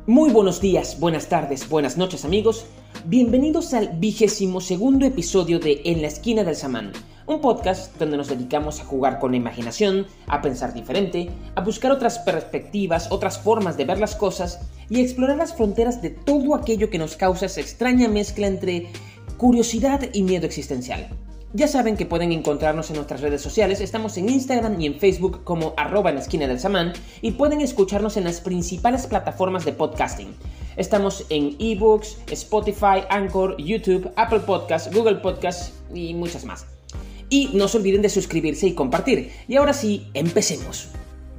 Muy buenos días, buenas tardes, buenas noches amigos. Bienvenidos al 22º episodio de En la esquina del samán, un podcast donde nos dedicamos a jugar con la imaginación, a pensar diferente, a buscar otras perspectivas, otras formas de ver las cosas y a explorar las fronteras de todo aquello que nos causa esa extraña mezcla entre curiosidad y miedo existencial. Ya saben que pueden encontrarnos en nuestras redes sociales, estamos en Instagram y en Facebook como @en la esquina del samán y pueden escucharnos en las principales plataformas de podcasting. Estamos en eBooks, Spotify, Anchor, YouTube, Apple Podcasts, Google Podcasts y muchas más. Y no se olviden de suscribirse y compartir. Y ahora sí, empecemos.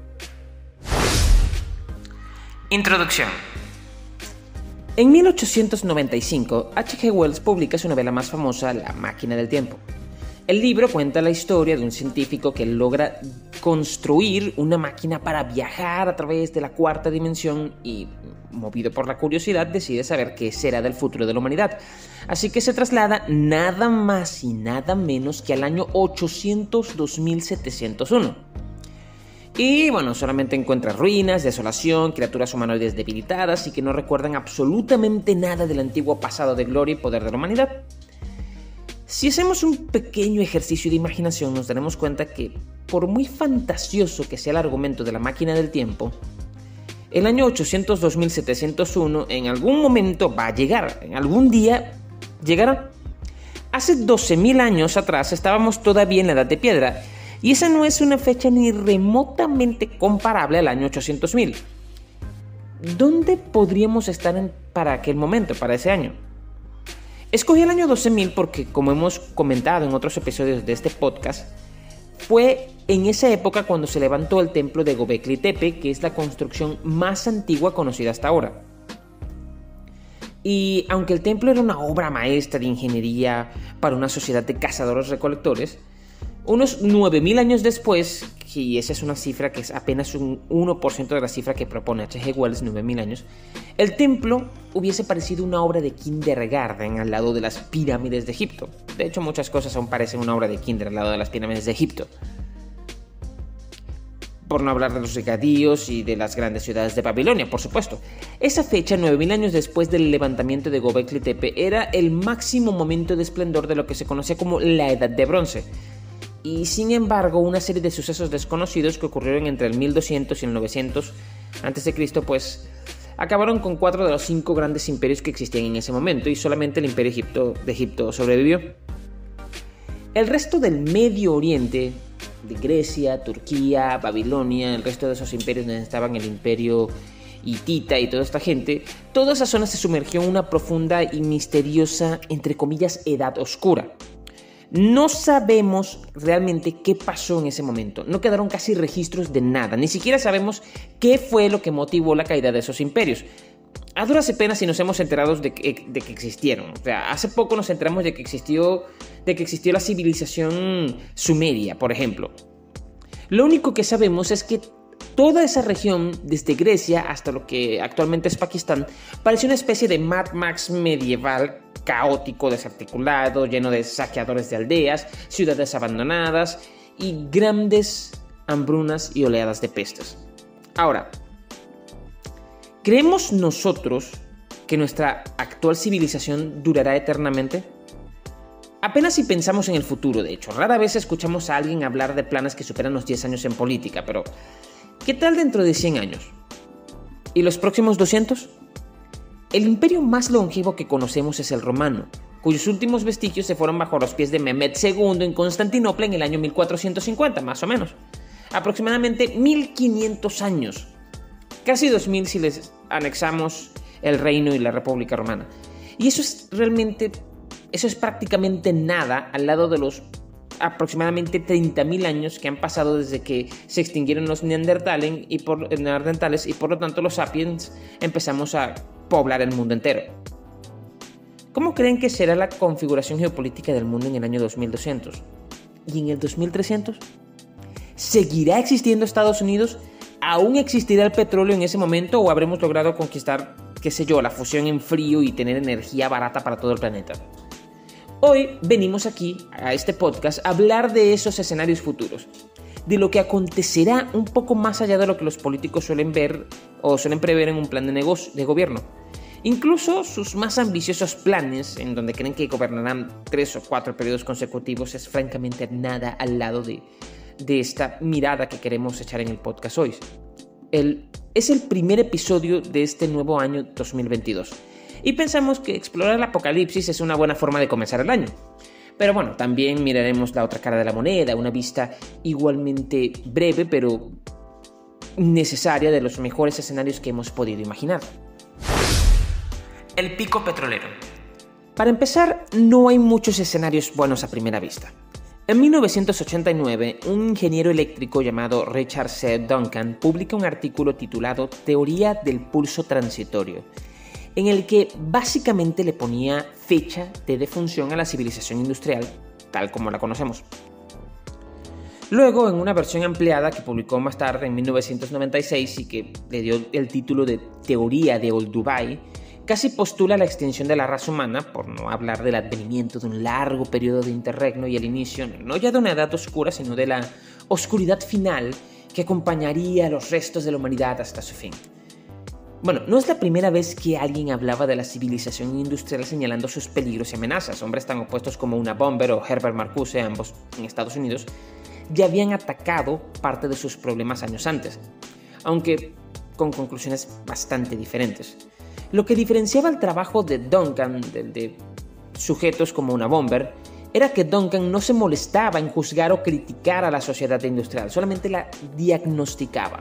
Introducción. En 1895, H.G. Wells publica su novela más famosa, La máquina del tiempo. El libro cuenta la historia de un científico que logra construir una máquina para viajar a través de la cuarta dimensión y, movido por la curiosidad, decide saber qué será del futuro de la humanidad. Así que se traslada nada más y nada menos que al año 802.701. Y bueno, solamente encuentra ruinas, desolación, criaturas humanoides debilitadas y que no recuerdan absolutamente nada del antiguo pasado de gloria y poder de la humanidad. Si hacemos un pequeño ejercicio de imaginación, nos daremos cuenta que, por muy fantasioso que sea el argumento de la máquina del tiempo, el año 802.701 en algún momento va a llegar, en algún día llegará. Hace 12.000 años atrás estábamos todavía en la Edad de Piedra, y esa no es una fecha ni remotamente comparable al año 800.000. ¿Dónde podríamos estar para aquel momento, para ese año? Escogí el año 12.000 porque, como hemos comentado en otros episodios de este podcast, fue en esa época cuando se levantó el templo de Göbekli Tepe, que es la construcción más antigua conocida hasta ahora. Y aunque el templo era una obra maestra de ingeniería para una sociedad de cazadores-recolectores, unos 9.000 años después, y esa es una cifra que es apenas un 1% de la cifra que propone H.G. Wells, 9.000 años, el templo hubiese parecido una obra de kindergarten al lado de las pirámides de Egipto. De hecho, muchas cosas aún parecen una obra de kinder al lado de las pirámides de Egipto. Por no hablar de los regadíos y de las grandes ciudades de Babilonia, por supuesto. Esa fecha, 9.000 años después del levantamiento de Göbekli Tepe, era el máximo momento de esplendor de lo que se conocía como la Edad de Bronce. Y sin embargo, una serie de sucesos desconocidos que ocurrieron entre el 1200 y el 900 a.C., pues acabaron con 4 de los 5 grandes imperios que existían en ese momento, y solamente el imperio de Egipto sobrevivió. El resto del Medio Oriente, de Grecia, Turquía, Babilonia, el resto de esos imperios donde estaban el imperio hitita y toda esta gente, toda esa zona se sumergió en una profunda y misteriosa, entre comillas, edad oscura. No sabemos realmente qué pasó en ese momento, no quedaron casi registros de nada, ni siquiera sabemos qué fue lo que motivó la caída de esos imperios. A duras penas si nos hemos enterado de que existieron. O sea, hace poco nos enteramos de que existió la civilización sumeria, por ejemplo. Lo único que sabemos es que toda esa región, desde Grecia hasta lo que actualmente es Pakistán, pareció una especie de Mad Max medieval, caótico, desarticulado, lleno de saqueadores de aldeas, ciudades abandonadas y grandes hambrunas y oleadas de pestes. Ahora, ¿creemos nosotros que nuestra actual civilización durará eternamente? Apenas si pensamos en el futuro, de hecho. Rara vez escuchamos a alguien hablar de planes que superan los 10 años en política, pero ¿qué tal dentro de 100 años? ¿Y los próximos 200? El imperio más longevo que conocemos es el romano, cuyos últimos vestigios se fueron bajo los pies de Mehmed II en Constantinopla en el año 1450, más o menos. Aproximadamente 1500 años. Casi 2000 si les anexamos el reino y la República Romana. Y eso es prácticamente nada al lado de los aproximadamente 30.000 años que han pasado desde que se extinguieron los neandertales y por lo tanto los sapiens empezamos a poblar el mundo entero. ¿Cómo creen que será la configuración geopolítica del mundo en el año 2200? ¿Y en el 2300? ¿Seguirá existiendo Estados Unidos? ¿Aún existirá el petróleo en ese momento o habremos logrado conquistar, la fusión en frío y tener energía barata para todo el planeta? Hoy venimos aquí, a este podcast, a hablar de esos escenarios futuros, de lo que acontecerá un poco más allá de lo que los políticos suelen ver o suelen prever en un plan de gobierno. Incluso sus más ambiciosos planes, en donde creen que gobernarán 3 o 4 periodos consecutivos, es francamente nada al lado de esta mirada que queremos echar en el podcast hoy. Es el primer episodio de este nuevo año 2022 y pensamos que explorar el apocalipsis es una buena forma de comenzar el año. Pero bueno, también miraremos la otra cara de la moneda, una vista igualmente breve pero necesaria de los mejores escenarios que hemos podido imaginar. El pico petrolero. Para empezar, no hay muchos escenarios buenos a primera vista. En 1989, un ingeniero eléctrico llamado Richard C. Duncan publica un artículo titulado Teoría del pulso transitorio, en el que básicamente le ponía fecha de defunción a la civilización industrial tal como la conocemos. Luego, en una versión ampliada que publicó más tarde en 1996 y que le dio el título de Teoría de Olduvai, casi postula la extinción de la raza humana, por no hablar del advenimiento de un largo periodo de interregno y el inicio, no ya de una edad oscura, sino de la oscuridad final que acompañaría a los restos de la humanidad hasta su fin. Bueno, no es la primera vez que alguien hablaba de la civilización industrial señalando sus peligros y amenazas. Hombres tan opuestos como Una Bomber o Herbert Marcuse, ambos en Estados Unidos, ya habían atacado parte de sus problemas años antes, aunque con conclusiones bastante diferentes. Lo que diferenciaba el trabajo de Duncan del de sujetos como Una Bomber era que Duncan no se molestaba en juzgar o criticar a la sociedad industrial, solamente la diagnosticaba.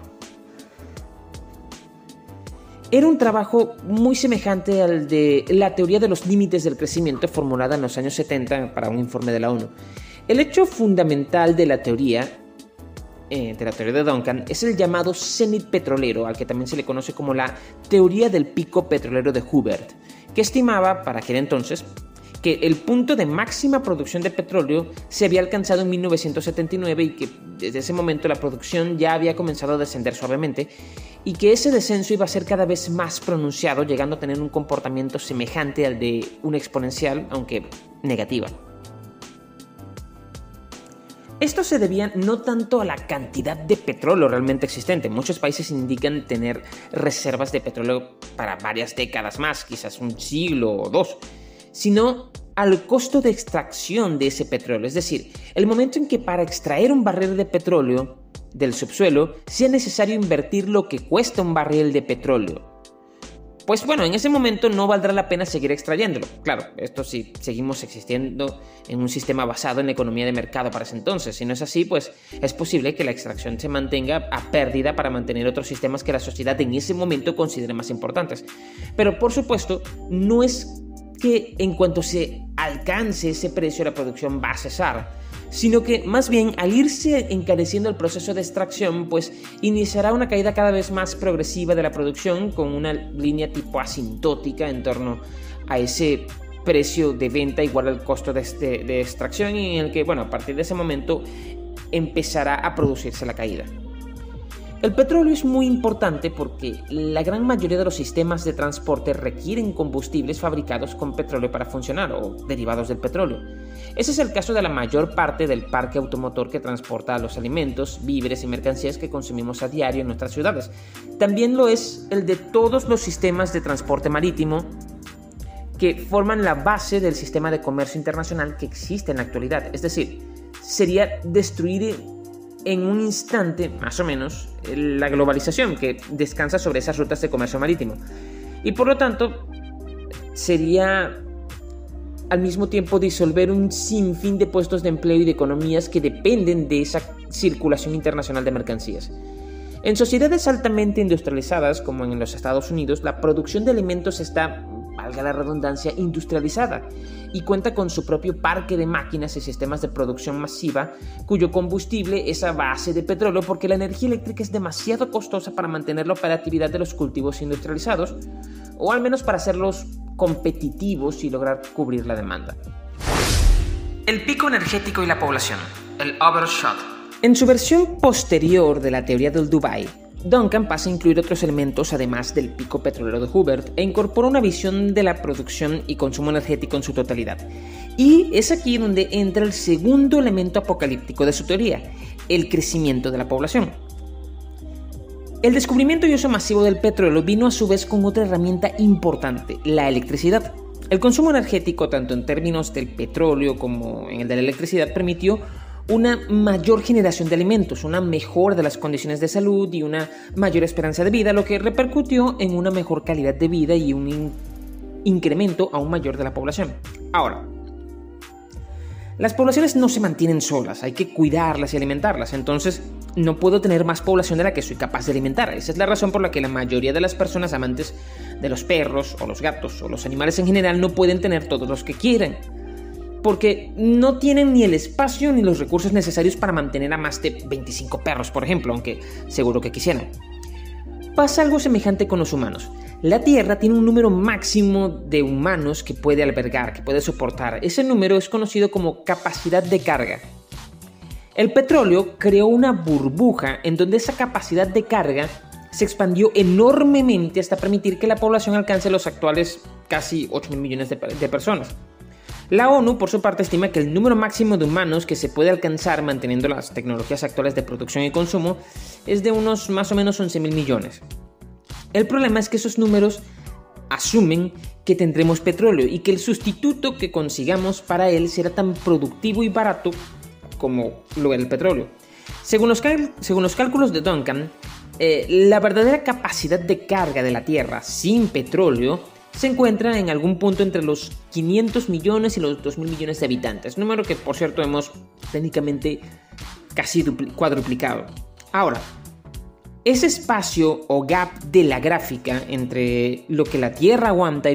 Era un trabajo muy semejante al de la teoría de los límites del crecimiento formulada en los años 70 para un informe de la ONU. El hecho fundamental de la teoría de Duncan es el llamado cenit petrolero, al que también se le conoce como la teoría del pico petrolero de Hubbert, que estimaba para aquel entonces que el punto de máxima producción de petróleo se había alcanzado en 1979 y que desde ese momento la producción ya había comenzado a descender suavemente y que ese descenso iba a ser cada vez más pronunciado, llegando a tener un comportamiento semejante al de una exponencial, aunque negativa. Esto se debía no tanto a la cantidad de petróleo realmente existente. Muchos países indican tener reservas de petróleo para varias décadas más, quizás un siglo o 2, sino al costo de extracción de ese petróleo. Es decir, el momento en que para extraer un barril de petróleo del subsuelo sea necesario invertir lo que cuesta un barril de petróleo. Pues bueno, en ese momento no valdrá la pena seguir extrayéndolo. Claro, esto sí, seguimos existiendo en un sistema basado en la economía de mercado para ese entonces. Si no es así, pues es posible que la extracción se mantenga a pérdida para mantener otros sistemas que la sociedad en ese momento considere más importantes. Pero por supuesto, no es que en cuanto se alcance ese precio la producción va a cesar, sino que más bien al irse encareciendo el proceso de extracción, pues iniciará una caída cada vez más progresiva de la producción con una línea tipo asintótica en torno a ese precio de venta igual al costo de extracción, y en el que, bueno, a partir de ese momento empezará a producirse la caída. El petróleo es muy importante porque la gran mayoría de los sistemas de transporte requieren combustibles fabricados con petróleo para funcionar o derivados del petróleo. Ese es el caso de la mayor parte del parque automotor que transporta los alimentos, víveres y mercancías que consumimos a diario en nuestras ciudades. También lo es el de todos los sistemas de transporte marítimo que forman la base del sistema de comercio internacional que existe en la actualidad. Es decir, sería destruir en un instante, más o menos, la globalización que descansa sobre esas rutas de comercio marítimo. Y por lo tanto, sería al mismo tiempo disolver un sinfín de puestos de empleo y de economías que dependen de esa circulación internacional de mercancías. En sociedades altamente industrializadas, como en los Estados Unidos, la producción de alimentos está, valga la redundancia, industrializada y cuenta con su propio parque de máquinas y sistemas de producción masiva cuyo combustible es a base de petróleo, porque la energía eléctrica es demasiado costosa para mantener la operatividad de los cultivos industrializados, o al menos para hacerlos competitivos y lograr cubrir la demanda. El pico energético y la población, el overshot. En su versión posterior de la teoría del Olduvai, Duncan pasa a incluir otros elementos además del pico petrolero de Hubbert e incorpora una visión de la producción y consumo energético en su totalidad. Y es aquí donde entra el segundo elemento apocalíptico de su teoría, el crecimiento de la población. El descubrimiento y uso masivo del petróleo vino a su vez con otra herramienta importante, la electricidad. El consumo energético, tanto en términos del petróleo como en el de la electricidad, permitió una mayor generación de alimentos, una mejora de las condiciones de salud y una mayor esperanza de vida, lo que repercutió en una mejor calidad de vida y un incremento aún mayor de la población. Ahora, las poblaciones no se mantienen solas, hay que cuidarlas y alimentarlas, entonces no puedo tener más población de la que soy capaz de alimentar. Esa es la razón por la que la mayoría de las personas amantes de los perros o los gatos o los animales en general no pueden tener todos los que quieren, porque no tienen ni el espacio ni los recursos necesarios para mantener a más de 25 perros, por ejemplo, aunque seguro que quisieran. Pasa algo semejante con los humanos. La Tierra tiene un número máximo de humanos que puede albergar, que puede soportar. Ese número es conocido como capacidad de carga. El petróleo creó una burbuja en donde esa capacidad de carga se expandió enormemente hasta permitir que la población alcance los actuales casi 8 mil millones de personas. La ONU, por su parte, estima que el número máximo de humanos que se puede alcanzar manteniendo las tecnologías actuales de producción y consumo es de unos más o menos 11 mil millones. El problema es que esos números asumen que tendremos petróleo y que el sustituto que consigamos para él será tan productivo y barato como lo era el petróleo. Según los cálculos de Duncan, la verdadera capacidad de carga de la Tierra sin petróleo se encuentra en algún punto entre los 500 millones y los 2.000 millones de habitantes, número que por cierto hemos técnicamente casi cuadruplicado. Ahora, ese espacio o gap de la gráfica entre lo que la Tierra aguanta y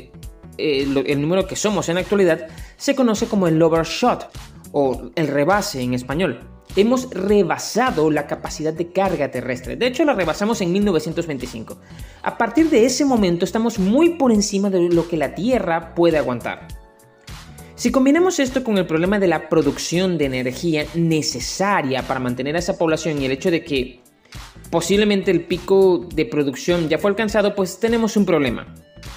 el número que somos en la actualidad se conoce como el overshot o el rebase en español. Hemos rebasado la capacidad de carga terrestre. De hecho, la rebasamos en 1925. A partir de ese momento estamos muy por encima de lo que la Tierra puede aguantar. Si combinamos esto con el problema de la producción de energía necesaria para mantener a esa población y el hecho de que posiblemente el pico de producción ya fue alcanzado, pues tenemos un problema.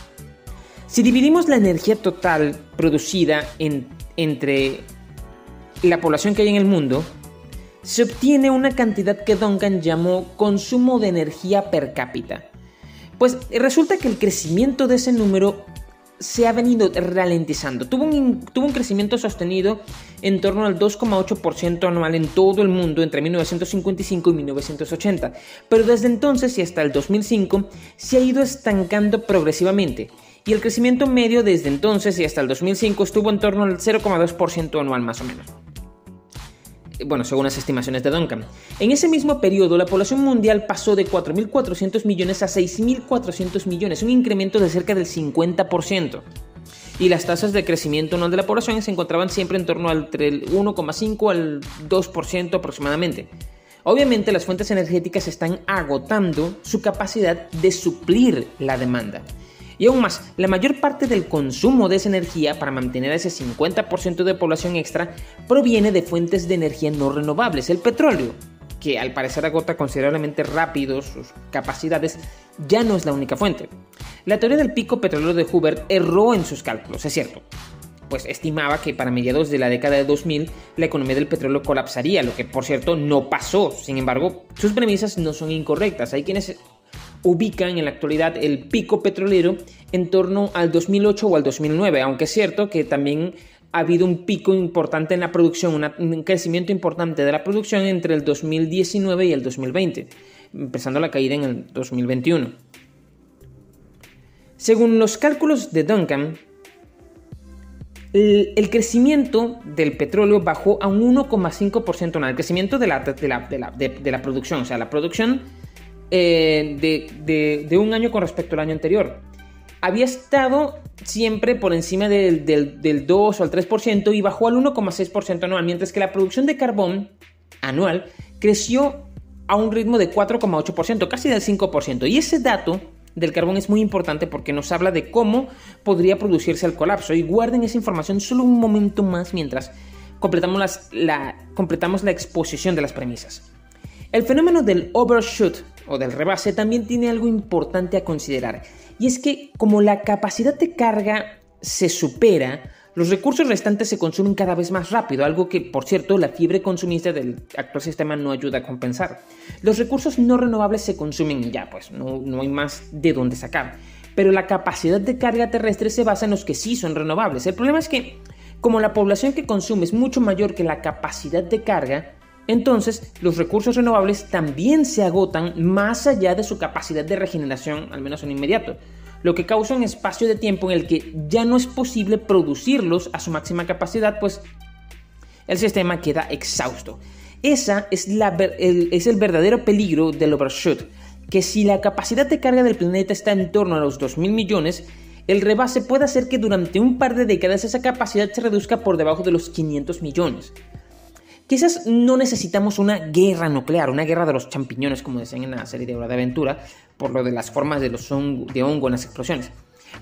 Si dividimos la energía total producida entre la población que hay en el mundo, se obtiene una cantidad que Duncan llamó consumo de energía per cápita. Pues resulta que el crecimiento de ese número se ha venido ralentizando. Tuvo un crecimiento sostenido en torno al 2,8% anual en todo el mundo entre 1955 y 1980, pero desde entonces y hasta el 2005 se ha ido estancando progresivamente, y el crecimiento medio desde entonces y hasta el 2005 estuvo en torno al 0,2% anual más o menos. Bueno, según las estimaciones de Duncan. En ese mismo periodo, la población mundial pasó de 4.400 millones a 6.400 millones, un incremento de cerca del 50%. Y las tasas de crecimiento anual de la población se encontraban siempre en torno entre el 1,5 al 2% aproximadamente. Obviamente, las fuentes energéticas están agotando su capacidad de suplir la demanda. Y aún más, la mayor parte del consumo de esa energía para mantener a ese 50% de población extra proviene de fuentes de energía no renovables. El petróleo, que al parecer agota considerablemente rápido sus capacidades, ya no es la única fuente. La teoría del pico petrolero de Hoover erró en sus cálculos, es cierto, pues estimaba que para mediados de la década de 2000 la economía del petróleo colapsaría, lo que por cierto no pasó. Sin embargo, sus premisas no son incorrectas. Hay quienes ubican en la actualidad el pico petrolero en torno al 2008 o al 2009, aunque es cierto que también ha habido un pico importante en la producción, un crecimiento importante de la producción entre el 2019 y el 2020, empezando la caída en el 2021. Según los cálculos de Duncan, el crecimiento del petróleo bajó a un 1,5% anual, el crecimiento de la producción, o sea, la producción de un año con respecto al año anterior. Había estado siempre por encima del 2 o al 3% y bajó al 1,6% anual, mientras que la producción de carbón anual creció a un ritmo de 4,8%, casi del 5%. Y ese dato del carbón es muy importante porque nos habla de cómo podría producirse el colapso. Y guarden esa información solo un momento más mientras completamos la exposición de las premisas. El fenómeno del overshoot o del rebase también tiene algo importante a considerar, y es que como la capacidad de carga se supera, Los recursos restantes se consumen cada vez más rápido, algo que, por cierto, la fiebre consumista del actual sistema no ayuda a compensar. Los recursos no renovables se consumen y ya, pues no hay más de dónde sacar. Pero la capacidad de carga terrestre se basa en los que sí son renovables. El problema es que, como la población que consume es mucho mayor que la capacidad de carga, entonces los recursos renovables también se agotan más allá de su capacidad de regeneración, al menos en inmediato, lo que causa un espacio de tiempo en el que ya no es posible producirlos a su máxima capacidad, pues el sistema queda exhausto. Esa es el verdadero peligro del overshoot, que si la capacidad de carga del planeta está en torno a los 2.000 millones, el rebase puede hacer que durante un par de décadas esa capacidad se reduzca por debajo de los 500 millones. Quizás no necesitamos una guerra nuclear, una guerra de los champiñones, como decían en la serie de Hora de Aventura, por lo de las formas de hongo en las explosiones.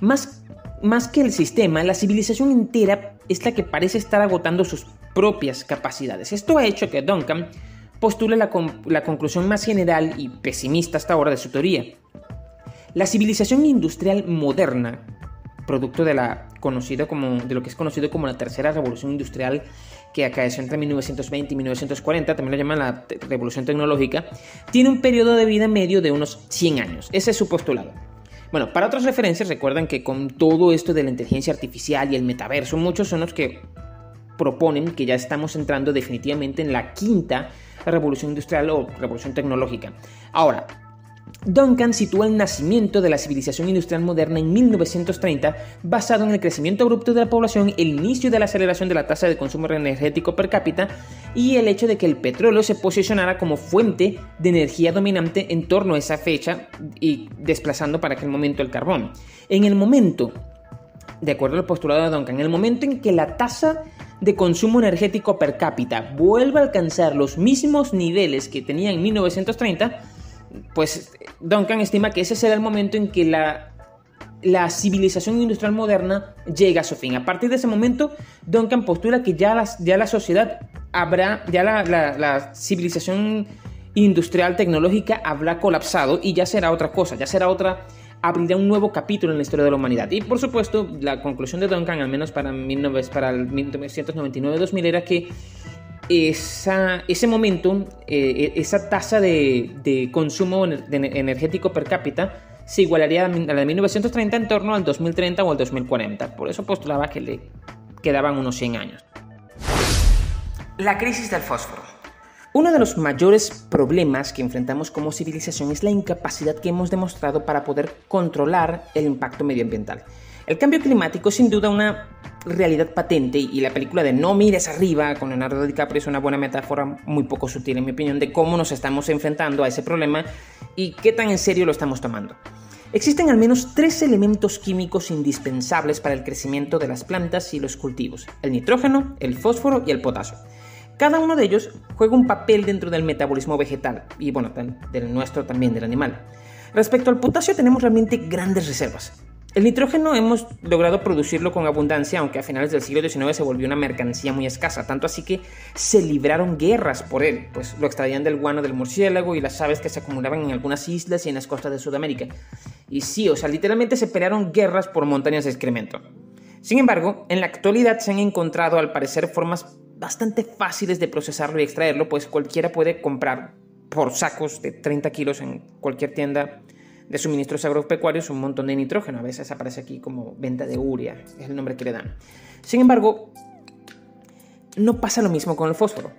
Más que el sistema, la civilización entera es la que parece estar agotando sus propias capacidades. Esto ha hecho que Duncan postule la conclusión más general y pesimista hasta ahora de su teoría. La civilización industrial moderna, producto de lo que es conocido como la tercera revolución industrial, que acaeció entre 1920 y 1940, también lo llaman la revolución tecnológica, tiene un periodo de vida medio de unos 100 años. Ese es su postulado. Bueno, para otras referencias, recuerdan que con todo esto de la inteligencia artificial y el metaverso, muchos son los que proponen que ya estamos entrando definitivamente en la quinta revolución industrial o revolución tecnológica. Ahora, Duncan sitúa el nacimiento de la civilización industrial moderna en 1930, basado en el crecimiento abrupto de la población, el inicio de la aceleración de la tasa de consumo energético per cápita y el hecho de que el petróleo se posicionara como fuente de energía dominante en torno a esa fecha y desplazando para aquel momento el carbón. En el momento, de acuerdo al postulado de Duncan, en el momento en que la tasa de consumo energético per cápita vuelva a alcanzar los mismos niveles que tenía en 1930, pues Duncan estima que ese será el momento en que la civilización industrial moderna llega a su fin. A partir de ese momento, Duncan postula que ya la sociedad la civilización industrial tecnológica habrá colapsado y ya será otra cosa, abrirá un nuevo capítulo en la historia de la humanidad. Y por supuesto, la conclusión de Duncan, al menos para el 1999-2000, era que ese momento, esa tasa de consumo energético per cápita se igualaría a la de 1930 en torno al 2030 o al 2040. Por eso postulaba que le quedaban unos 100 años. La crisis del fósforo. Uno de los mayores problemas que enfrentamos como civilización es la incapacidad que hemos demostrado para poder controlar el impacto medioambiental. El cambio climático es sin duda una realidad patente y la película de No mires arriba con Leonardo DiCaprio es una buena metáfora muy poco sutil en mi opinión de cómo nos estamos enfrentando a ese problema y qué tan en serio lo estamos tomando. Existen al menos 3 elementos químicos indispensables para el crecimiento de las plantas y los cultivos: el nitrógeno, el fósforo y el potasio. Cada uno de ellos juega un papel dentro del metabolismo vegetal y bueno, del nuestro también, del animal. Respecto al potasio tenemos realmente grandes reservas. El nitrógeno hemos logrado producirlo con abundancia, aunque a finales del siglo XIX se volvió una mercancía muy escasa, tanto así que se libraron guerras por él, pues lo extraían del guano del murciélago y las aves que se acumulaban en algunas islas y en las costas de Sudamérica. Y sí, literalmente se pelearon guerras por montañas de excremento. Sin embargo, en la actualidad se han encontrado al parecer formas bastante fáciles de procesarlo y extraerlo, pues cualquiera puede comprar por sacos de 30 kilos en cualquier tienda de suministros agropecuarios un montón de nitrógeno. A veces aparece aquí como venta de urea, es el nombre que le dan. Sin embargo, no pasa lo mismo con el fósforo.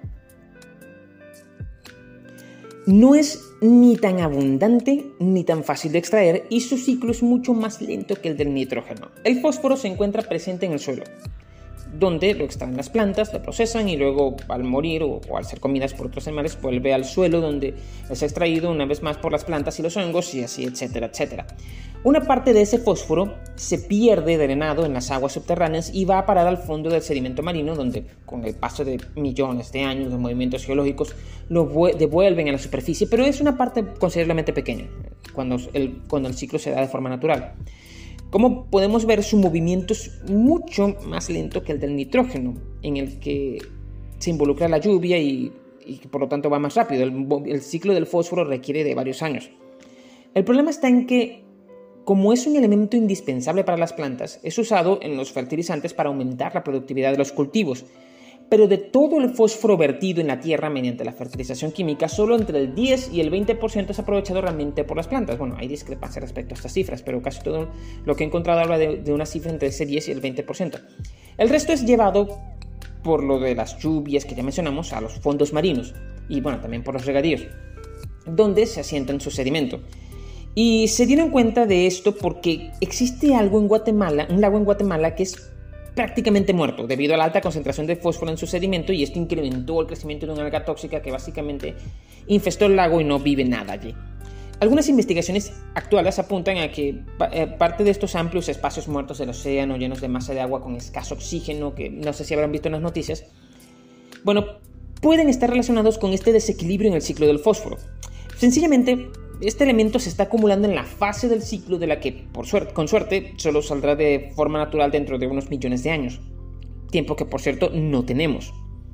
No es ni tan abundante ni tan fácil de extraer y su ciclo es mucho más lento que el del nitrógeno. El fósforo se encuentra presente en el suelo, donde lo extraen las plantas, lo procesan y luego al morir o al ser comidas por otros animales vuelve al suelo donde es extraído una vez más por las plantas y los hongos y así, etcétera, etcétera. Una parte de ese fósforo se pierde drenado en las aguas subterráneas y va a parar al fondo del sedimento marino, donde con el paso de millones de años de movimientos geológicos lo devuelven a la superficie, pero es una parte considerablemente pequeña cuando el ciclo se da de forma natural. Como podemos ver, su movimiento es mucho más lento que el del nitrógeno, en el que se involucra la lluvia y por lo tanto va más rápido. El ciclo del fósforo requiere de varios años. El problema está en que como es un elemento indispensable para las plantas, es usado en los fertilizantes para aumentar la productividad de los cultivos. Pero de todo el fósforo vertido en la tierra mediante la fertilización química, solo entre el 10 y el 20% es aprovechado realmente por las plantas. Bueno, hay discrepancia respecto a estas cifras, pero casi todo lo que he encontrado habla de una cifra entre ese 10 y el 20%. El resto es llevado por lo de las lluvias que ya mencionamos a los fondos marinos y bueno, también por los regadíos, donde se asienta en su sedimento. Y se dieron cuenta de esto porque existe algo en Guatemala, un lago en Guatemala que es prácticamente muerto debido a la alta concentración de fósforo en su sedimento, y esto incrementó el crecimiento de una alga tóxica que básicamente infestó el lago y no vive nada allí. Algunas investigaciones actuales apuntan a que parte de estos amplios espacios muertos del océano llenos de masa de agua con escaso oxígeno, que no sé si habrán visto en las noticias, bueno, pueden estar relacionados con este desequilibrio en el ciclo del fósforo. Sencillamente, este elemento se está acumulando en la fase del ciclo de la que, con suerte, solo saldrá de forma natural dentro de unos millones de años. Tiempo que, por cierto, no tenemos.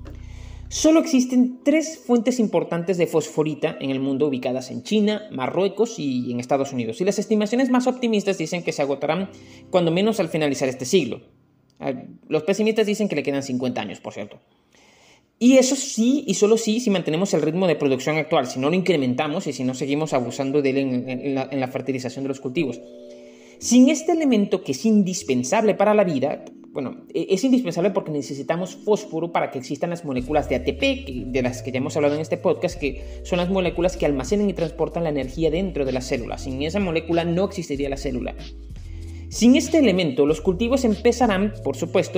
Solo existen 3 fuentes importantes de fosforita en el mundo ubicadas en China, Marruecos y en Estados Unidos. Y las estimaciones más optimistas dicen que se agotarán cuando menos al finalizar este siglo. Los pesimistas dicen que le quedan 50 años, por cierto. Y eso sí, y solo sí, si mantenemos el ritmo de producción actual, si no lo incrementamos y si no seguimos abusando de él en la fertilización de los cultivos. Sin este elemento que es indispensable para la vida, bueno, es indispensable porque necesitamos fósforo para que existan las moléculas de ATP, de las que ya hemos hablado en este podcast, que son las moléculas que almacenan y transportan la energía dentro de la célula. Sin esa molécula no existiría la célula. Sin este elemento, los cultivos empezarán, por supuesto,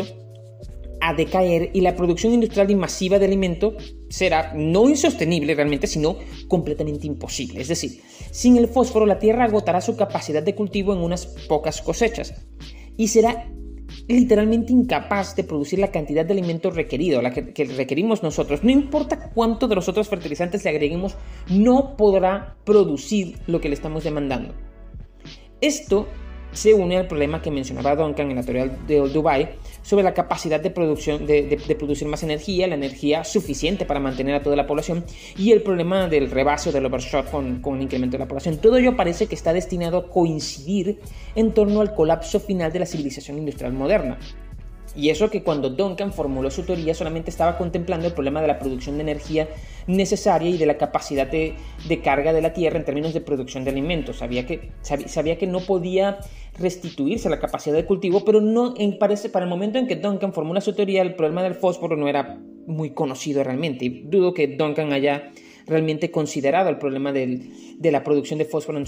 a decaer y la producción industrial y masiva de alimento será no insostenible realmente, sino completamente imposible. Es decir, sin el fósforo la tierra agotará su capacidad de cultivo en unas pocas cosechas y será literalmente incapaz de producir la cantidad de alimento requerido, la que requerimos nosotros. No importa cuánto de los otros fertilizantes le agreguemos, no podrá producir lo que le estamos demandando. Esto se une al problema que mencionaba Duncan en la teoría de Old Dubai sobre la capacidad de producción de producir más energía, la energía suficiente para mantener a toda la población, y el problema del rebase o del overshot con el incremento de la población. Todo ello parece que está destinado a coincidir en torno al colapso final de la civilización industrial moderna. Y eso que cuando Duncan formuló su teoría solamente estaba contemplando el problema de la producción de energía necesaria y de la capacidad de carga de la tierra en términos de producción de alimentos. Sabía que no podía restituirse la capacidad de cultivo, pero para el momento en que Duncan formula su teoría, el problema del fósforo no era muy conocido realmente. Y dudo que Duncan haya realmente considerado el problema de la producción de fósforo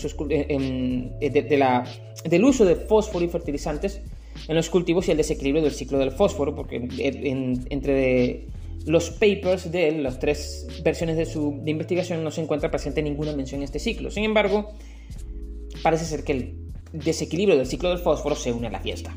del uso de fósforo y fertilizantes en los cultivos y el desequilibrio del ciclo del fósforo, porque entre los papers de él, las 3 versiones de investigación, no se encuentra presente ninguna mención a este ciclo. Sin embargo, parece ser que el desequilibrio del ciclo del fósforo se une a la fiesta.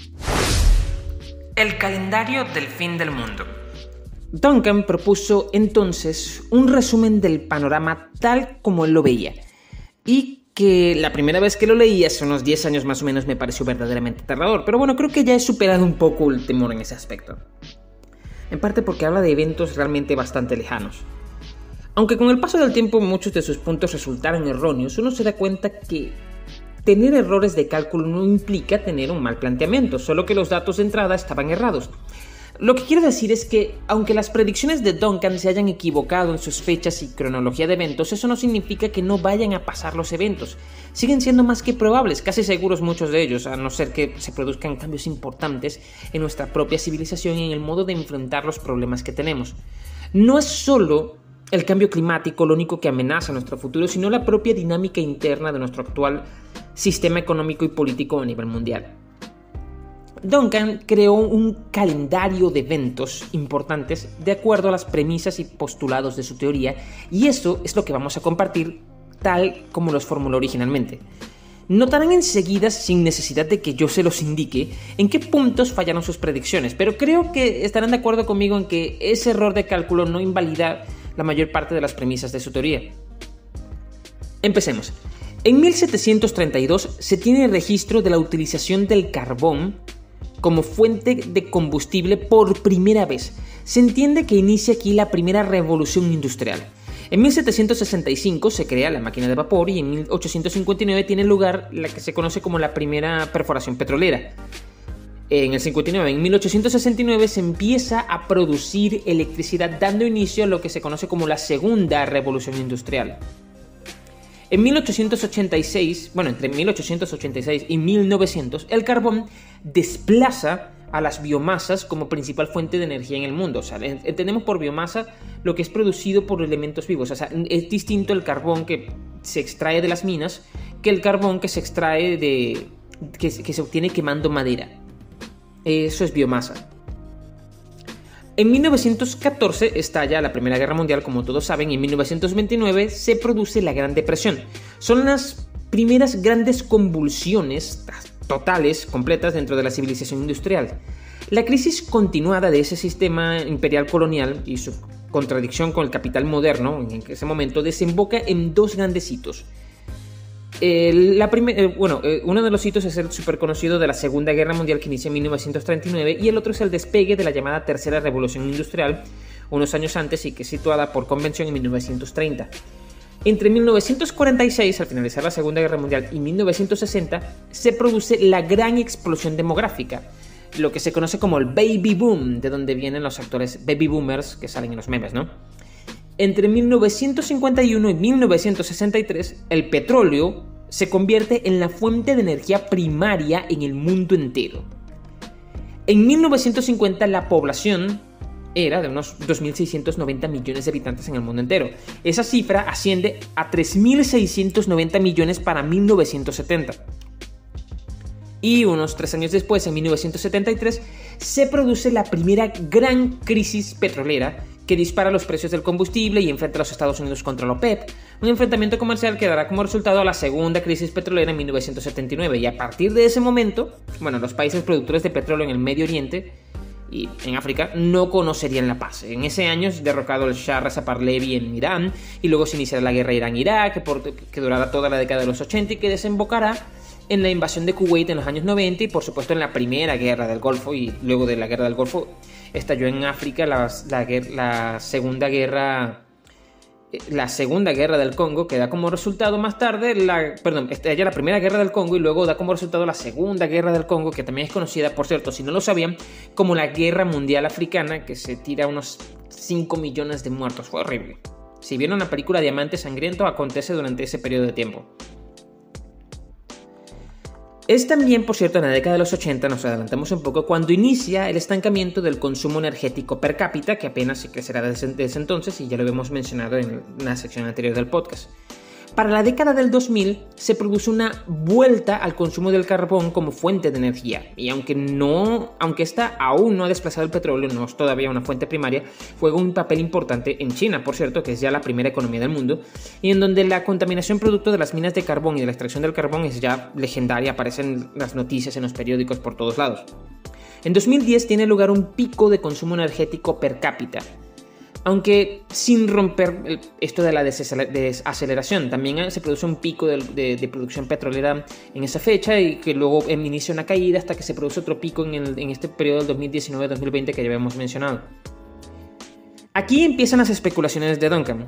El calendario del fin del mundo. Duncan propuso entonces un resumen del panorama tal como él lo veía, y que la primera vez que lo leí, hace unos 10 años más o menos, me pareció verdaderamente aterrador. Pero bueno, creo que ya he superado un poco el temor en ese aspecto. En parte porque habla de eventos realmente bastante lejanos. Aunque con el paso del tiempo muchos de sus puntos resultaron erróneos, uno se da cuenta que tener errores de cálculo no implica tener un mal planteamiento, solo que los datos de entrada estaban errados. Lo que quiero decir es que, aunque las predicciones de Duncan se hayan equivocado en sus fechas y cronología de eventos, eso no significa que no vayan a pasar los eventos. Siguen siendo más que probables, casi seguros muchos de ellos, a no ser que se produzcan cambios importantes en nuestra propia civilización y en el modo de enfrentar los problemas que tenemos. No es solo el cambio climático lo único que amenaza nuestro futuro, sino la propia dinámica interna de nuestro actual sistema económico y político a nivel mundial. Duncan creó un calendario de eventos importantes de acuerdo a las premisas y postulados de su teoría, y eso es lo que vamos a compartir tal como los formuló originalmente. Notarán enseguida, sin necesidad de que yo se los indique, en qué puntos fallaron sus predicciones, pero creo que estarán de acuerdo conmigo en que ese error de cálculo no invalida la mayor parte de las premisas de su teoría. Empecemos. En 1732 se tiene registro de la utilización del carbón como fuente de combustible por primera vez. Se entiende que inicia aquí la primera revolución industrial. En 1765 se crea la máquina de vapor y en 1859 tiene lugar la que se conoce como la primera perforación petrolera. En el 59, en 1869 se empieza a producir electricidad, dando inicio a lo que se conoce como la segunda revolución industrial. En 1886, entre 1886 y 1900, el carbón desplaza a las biomasas como principal fuente de energía en el mundo. O sea, entendemos por biomasa lo que es producido por elementos vivos. O sea, es distinto el carbón que se extrae de las minas que el carbón que se extrae que se obtiene quemando madera. Eso es biomasa. En 1914 estalla la Primera Guerra Mundial, como todos saben, y en 1929 se produce la Gran Depresión. Son las primeras grandes convulsiones totales, completas dentro de la civilización industrial. La crisis continuada de ese sistema imperial colonial y su contradicción con el capital moderno en ese momento desemboca en dos grandes hitos. Uno de los hitos es el superconocido de la Segunda Guerra Mundial, que inicia en 1939, y el otro es el despegue de la llamada Tercera Revolución Industrial, unos años antes, y que es situada por convención en 1930. Entre 1946, al finalizar la Segunda Guerra Mundial, y 1960, se produce la gran explosión demográfica, lo que se conoce como el Baby Boom, de donde vienen los actores Baby Boomers que salen en los memes, ¿no? Entre 1951 y 1963, el petróleo se convierte en la fuente de energía primaria en el mundo entero. En 1950 la población era de unos 2.690 millones de habitantes en el mundo entero. Esa cifra asciende a 3.690 millones para 1970. Y unos 3 años después, en 1973, se produce la primera gran crisis petrolera que dispara los precios del combustible y enfrenta a los Estados Unidos contra la OPEP, un enfrentamiento comercial que dará como resultado la segunda crisis petrolera en 1979, y a partir de ese momento, los países productores de petróleo en el Medio Oriente y en África no conocerían la paz. En ese año es derrocado el Shah Reza Pahlavi en Irán, y luego se iniciará la guerra Irán-Irak, que durará toda la década de los 80 y que desembocará en la invasión de Kuwait en los años 90 y por supuesto en la primera guerra del Golfo, y luego de la guerra del Golfo estalló en África la segunda guerra del Congo, que da como resultado más tarde estalla la primera guerra del Congo y luego da como resultado la segunda guerra del Congo, que también es conocida, por cierto, si no lo sabían, como la Guerra Mundial Africana, que se tira unos 5 millones de muertos. Fue horrible. Si vieron la película Diamante Sangriento, acontece durante ese periodo de tiempo. Es también, por cierto, en la década de los 80, nos adelantamos un poco, cuando inicia el estancamiento del consumo energético per cápita, que apenas se crecerá desde ese entonces, y ya lo hemos mencionado en una sección anterior del podcast. Para la década del 2000 se produce una vuelta al consumo del carbón como fuente de energía, y aunque esta aún no ha desplazado el petróleo, no es todavía una fuente primaria, juega un papel importante en China, por cierto, que es ya la primera economía del mundo, y en donde la contaminación producto de las minas de carbón y de la extracción del carbón es ya legendaria, aparecen las noticias en los periódicos por todos lados. En 2010 tiene lugar un pico de consumo energético per cápita, aunque sin romper esto de la desaceleración. También se produce un pico de producción petrolera en esa fecha, y que luego inicia una caída hasta que se produce otro pico en este periodo del 2019-2020 que ya habíamos mencionado. Aquí empiezan las especulaciones de Duncan.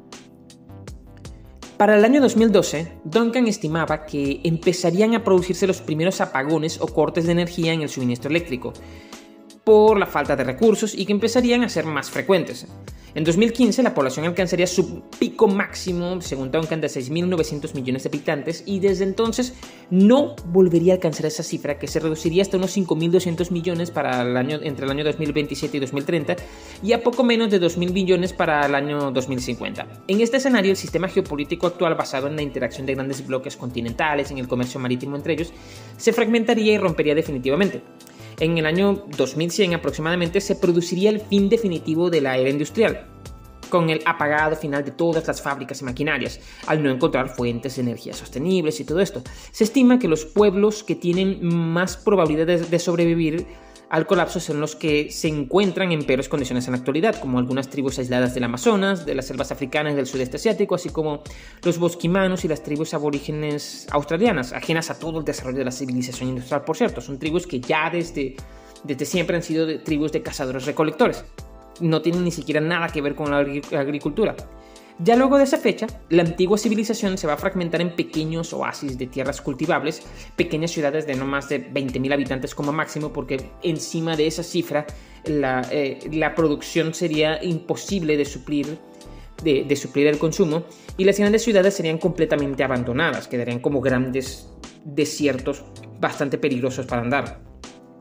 Para el año 2012, Duncan estimaba que empezarían a producirse los primeros apagones o cortes de energía en el suministro eléctrico por la falta de recursos, y que empezarían a ser más frecuentes. En 2015 la población alcanzaría su pico máximo, según Duncan, de 6.900 millones de habitantes, y desde entonces no volvería a alcanzar esa cifra, que se reduciría hasta unos 5.200 millones entre el año 2027 y 2030, y a poco menos de 2.000 millones para el año 2050. En este escenario, el sistema geopolítico actual, basado en la interacción de grandes bloques continentales, en el comercio marítimo entre ellos, se fragmentaría y rompería definitivamente. En el año 2100 aproximadamente se produciría el fin definitivo de la era industrial, con el apagado final de todas las fábricas y maquinarias, al no encontrar fuentes de energía sostenibles y todo esto. Se estima que los pueblos que tienen más probabilidades de sobrevivir al colapso son los que se encuentran en peores condiciones en la actualidad, como algunas tribus aisladas del Amazonas, de las selvas africanas y del sudeste asiático, así como los bosquimanos y las tribus aborígenes australianas, ajenas a todo el desarrollo de la civilización industrial, por cierto. Son tribus que ya desde siempre han sido tribus de cazadores-recolectores. No tienen ni siquiera nada que ver con la agricultura. Ya luego de esa fecha, la antigua civilización se va a fragmentar en pequeños oasis de tierras cultivables, pequeñas ciudades de no más de 20.000 habitantes como máximo, porque encima de esa cifra la producción sería imposible de suplir el consumo, y las grandes ciudades serían completamente abandonadas, quedarían como grandes desiertos bastante peligrosos para andar.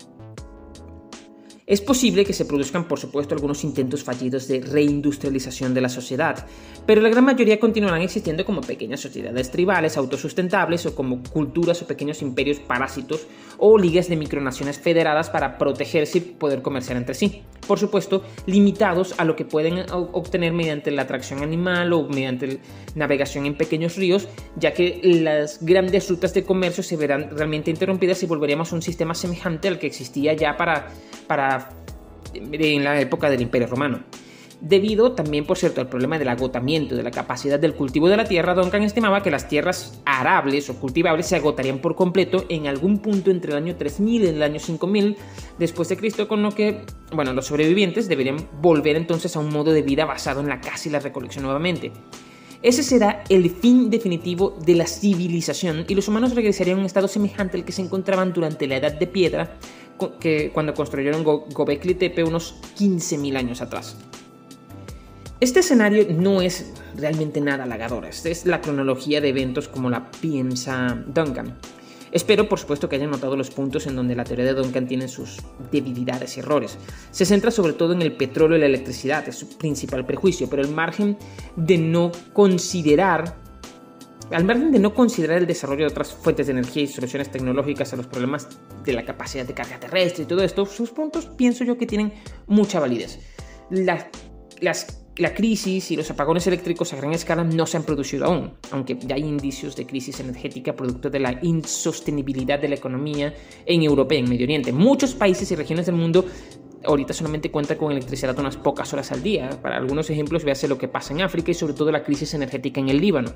Es posible que se produzcan, por supuesto, algunos intentos fallidos de reindustrialización de la sociedad, pero la gran mayoría continuarán existiendo como pequeñas sociedades tribales autosustentables o como culturas o pequeños imperios parásitos o ligas de micronaciones federadas para protegerse y poder comerciar entre sí. Por supuesto, limitados a lo que pueden obtener mediante la atracción animal o mediante navegación en pequeños ríos, ya que las grandes rutas de comercio se verán realmente interrumpidas y volveríamos a un sistema semejante al que existía ya en la época del Imperio Romano. Debido también, por cierto, al problema del agotamiento de la capacidad del cultivo de la tierra, Duncan estimaba que las tierras arables o cultivables se agotarían por completo en algún punto entre el año 3000 y el año 5000 después de Cristo, con lo que, los sobrevivientes deberían volver entonces a un modo de vida basado en la caza y la recolección nuevamente. Ese será el fin definitivo de la civilización y los humanos regresarían a un estado semejante al que se encontraban durante la Edad de Piedra, cuando construyeron Göbekli Tepe unos 15.000 años atrás. Este escenario no es realmente nada halagador. Esta es la cronología de eventos como la piensa Duncan. Espero, por supuesto, que hayan notado los puntos en donde la teoría de Duncan tiene sus debilidades y errores. Se centra sobre todo en el petróleo y la electricidad, es su principal prejuicio, pero al margen de no considerar el desarrollo de otras fuentes de energía y soluciones tecnológicas a los problemas de la capacidad de carga terrestre y todo esto, sus puntos pienso yo que tienen mucha validez. La crisis y los apagones eléctricos a gran escala no se han producido aún, aunque ya hay indicios de crisis energética producto de la insostenibilidad de la economía en Europa y en Medio Oriente. Muchos países y regiones del mundo ahorita solamente cuentan con electricidad unas pocas horas al día. Para algunos ejemplos, véase lo que pasa en África y sobre todo la crisis energética en el Líbano.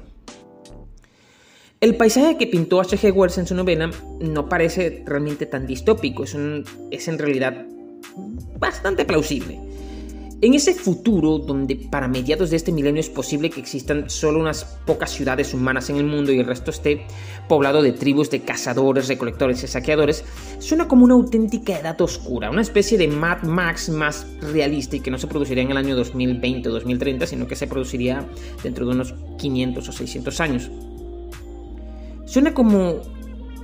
El paisaje que pintó H.G. Wells en su novela no parece realmente tan distópico, es en realidad bastante plausible. En ese futuro, donde para mediados de este milenio es posible que existan solo unas pocas ciudades humanas en el mundo y el resto esté poblado de tribus de cazadores, recolectores y saqueadores, suena como una auténtica edad oscura, una especie de Mad Max más realista y que no se produciría en el año 2020 o 2030, sino que se produciría dentro de unos 500 o 600 años. Suena como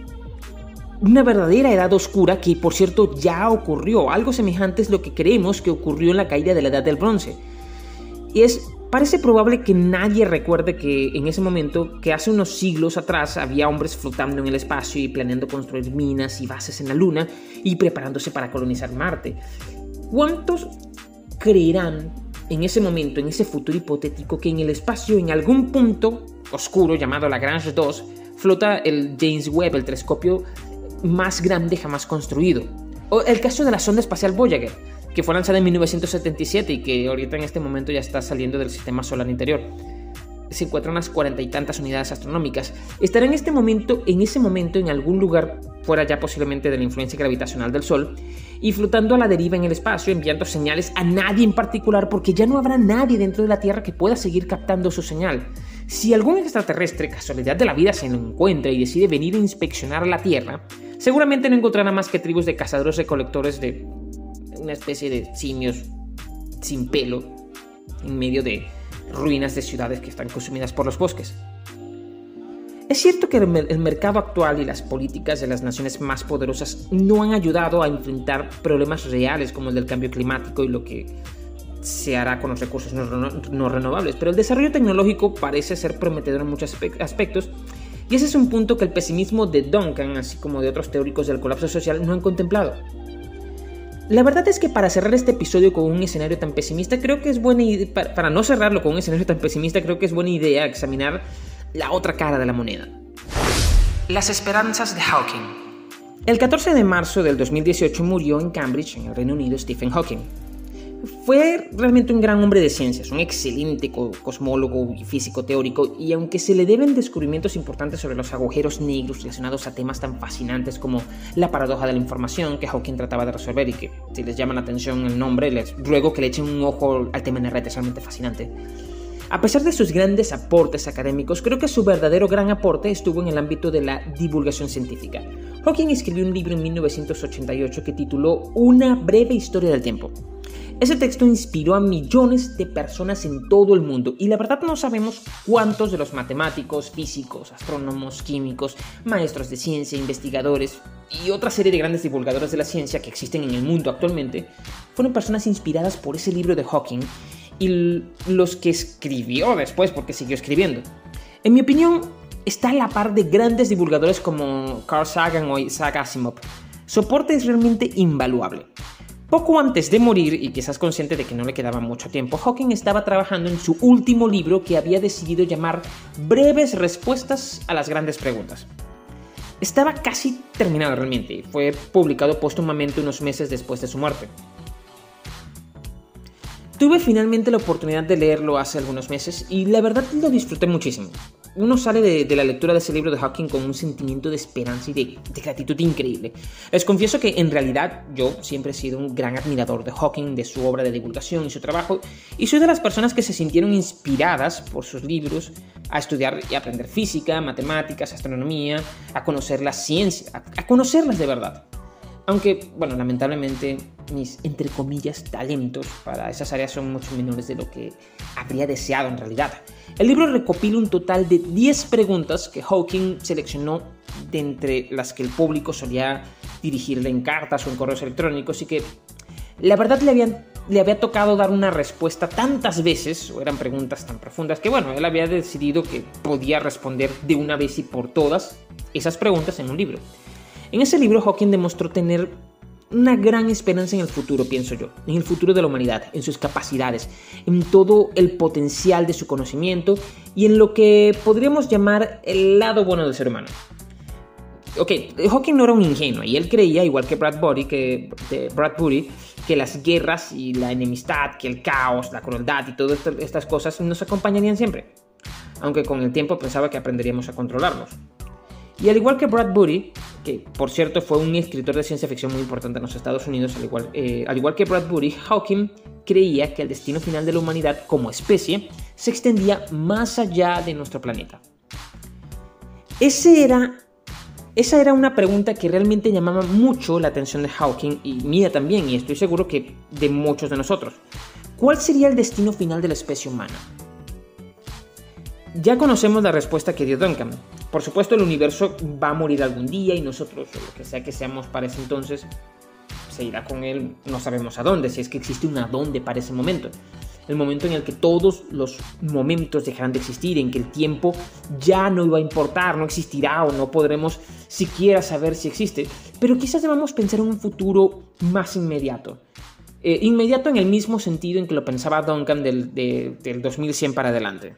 una verdadera edad oscura que, por cierto, ya ocurrió. Algo semejante es lo que creemos que ocurrió en la caída de la Edad del Bronce. Y parece probable que nadie recuerde que en ese momento, que hace unos siglos atrás, había hombres flotando en el espacio y planeando construir minas y bases en la Luna y preparándose para colonizar Marte. ¿Cuántos creerán en ese momento, en ese futuro hipotético, que en el espacio, en algún punto oscuro llamado Lagrange 2, flota el James Webb, el telescopio más grande jamás construido? O el caso de la sonda espacial Voyager, que fue lanzada en 1977 y que ahorita en este momento ya está saliendo del sistema solar interior. Se encuentran unas 40 y tantas unidades astronómicas. Estará en ese momento en algún lugar fuera ya posiblemente de la influencia gravitacional del Sol y flotando a la deriva en el espacio, enviando señales a nadie en particular, porque ya no habrá nadie dentro de la Tierra que pueda seguir captando su señal. Si algún extraterrestre, casualidad de la vida, se lo encuentra y decide venir a inspeccionar la Tierra, seguramente no encontrará más que tribus de cazadores recolectores de una especie de simios sin pelo en medio de ruinas de ciudades que están consumidas por los bosques. Es cierto que el mercado actual y las políticas de las naciones más poderosas no han ayudado a enfrentar problemas reales como el del cambio climático y lo que se hará con los recursos no renovables, pero el desarrollo tecnológico parece ser prometedor en muchos aspectos, y ese es un punto que el pesimismo de Duncan, así como de otros teóricos del colapso social, no han contemplado. La verdad es que para cerrar este episodio con un escenario tan pesimista, creo que es buena idea, para no cerrarlo con un escenario tan pesimista, creo que es buena idea examinar la otra cara de la moneda. Las esperanzas de Hawking. El 14 de marzo del 2018 murió en Cambridge, en el Reino Unido, Stephen Hawking. Fue realmente un gran hombre de ciencias, un excelente cosmólogo y físico teórico, y aunque se le deben descubrimientos importantes sobre los agujeros negros relacionados a temas tan fascinantes como la paradoja de la información que Hawking trataba de resolver, y que si les llama la atención el nombre, les ruego que le echen un ojo al tema en la red, es realmente fascinante. A pesar de sus grandes aportes académicos, creo que su verdadero gran aporte estuvo en el ámbito de la divulgación científica. Hawking escribió un libro en 1988 que tituló Una breve historia del tiempo. Ese texto inspiró a millones de personas en todo el mundo y la verdad no sabemos cuántos de los matemáticos, físicos, astrónomos, químicos, maestros de ciencia, investigadores y otra serie de grandes divulgadores de la ciencia que existen en el mundo actualmente fueron personas inspiradas por ese libro de Hawking y los que escribió después porque siguió escribiendo. En mi opinión, está a la par de grandes divulgadores como Carl Sagan o Isaac Asimov. Su aporte es realmente invaluable. Poco antes de morir, y quizás consciente de que no le quedaba mucho tiempo, Hawking estaba trabajando en su último libro que había decidido llamar Breves respuestas a las grandes preguntas. Estaba casi terminado realmente, fue publicado póstumamente unos meses después de su muerte. Tuve finalmente la oportunidad de leerlo hace algunos meses y la verdad lo disfruté muchísimo. Uno sale de la lectura de ese libro de Hawking con un sentimiento de esperanza y de gratitud increíble. Les confieso que en realidad yo siempre he sido un gran admirador de Hawking, de su obra de divulgación y su trabajo, y soy de las personas que se sintieron inspiradas por sus libros a estudiar y aprender física, matemáticas, astronomía, a conocer la ciencia, a conocerlas de verdad. Aunque, bueno, lamentablemente mis, entre comillas, talentos para esas áreas son mucho menores de lo que habría deseado en realidad. El libro recopila un total de 10 preguntas que Hawking seleccionó de entre las que el público solía dirigirle en cartas o en correos electrónicos y que la verdad le había tocado dar una respuesta tantas veces, o eran preguntas tan profundas, que bueno, él había decidido que podía responder de una vez y por todas esas preguntas en un libro. En ese libro Hawking demostró tener una gran esperanza en el futuro, pienso yo, en el futuro de la humanidad, en sus capacidades, en todo el potencial de su conocimiento y en lo que podríamos llamar el lado bueno del ser humano. Hawking no era un ingenuo y él creía, igual que Bradbury, que las guerras y la enemistad, que el caos, la crueldad y todas estas cosas nos acompañarían siempre, aunque con el tiempo pensaba que aprenderíamos a controlarlos. Y al igual que Bradbury, que por cierto fue un escritor de ciencia ficción muy importante en los Estados Unidos, al igual que Bradbury, Hawking creía que el destino final de la humanidad como especie se extendía más allá de nuestro planeta. Esa era una pregunta que realmente llamaba mucho la atención de Hawking y mía también, y estoy seguro que de muchos de nosotros. ¿Cuál sería el destino final de la especie humana? Ya conocemos la respuesta que dio Duncan. Por supuesto, el universo va a morir algún día y nosotros, o lo que sea que seamos para ese entonces, se irá con él, no sabemos a dónde, si es que existe un a dónde para ese momento. El momento en el que todos los momentos dejarán de existir, en que el tiempo ya no iba a importar, no existirá o no podremos siquiera saber si existe. Pero quizás debamos pensar en un futuro más inmediato. Inmediato en el mismo sentido en que lo pensaba Duncan del 2100 para adelante.